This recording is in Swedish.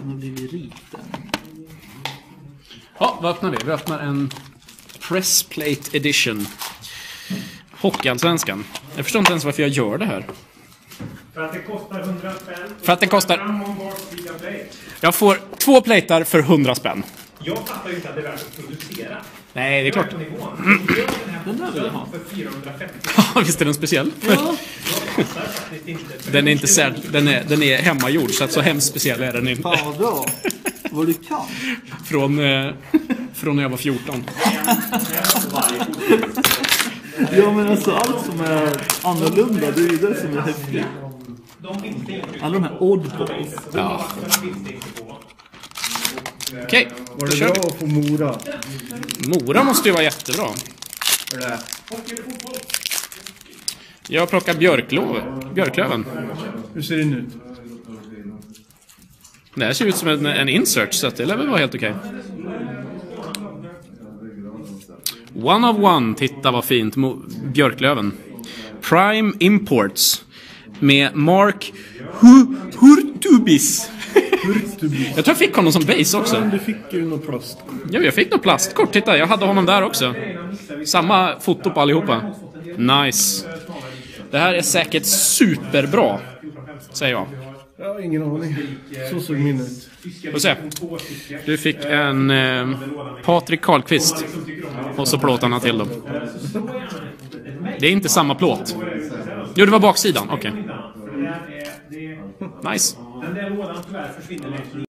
Den har blivit riten. Ja, vad öppnar vi? Vi öppnar en Pressplate Edition. Hockeyallsvenskan. Jag förstår inte ens varför jag gör det här. För att det kostar 100 spänn. För att det kostar... Jag får 2 plater för 100 spänn. Jag fattar ju inte att det är värt att producera. Nej, det är klart. Den där vill jag ha. För 450. Ja, visst är den speciell. Ja. Den är inte den är hemmagjord, så att så hemskt speciell är den inte. Fan vad bra. Vad du kan. Från när jag var 14. Ja, men alltså allt som är annorlunda, det är ju det som är häftigt. Alla de här oddballs. Ja. Okej, Var det bra att få Mora? Mora måste ju vara jättebra. Jag plockar björklöven. Hur ser den ut? Det här ser ut som en insert, så att det lär väl vara helt okej. One of one, titta vad fint. Björklöven. Prime Imports. Med Mark Hurtubis. Jag tror jag fick honom som base också. Du fick ju något plast. Ja, jag fick något plastkort. Titta, jag hade honom där också. Samma foto på allihopa. Nice. Det här är säkert superbra, säger jag. Jag har ingen aning. Så såg min ut. Får se. Du fick en Patrik Karlqvist. Och så plåtarna till dem. Det är inte samma plåt. Jo, det var baksidan. Okej. Nice.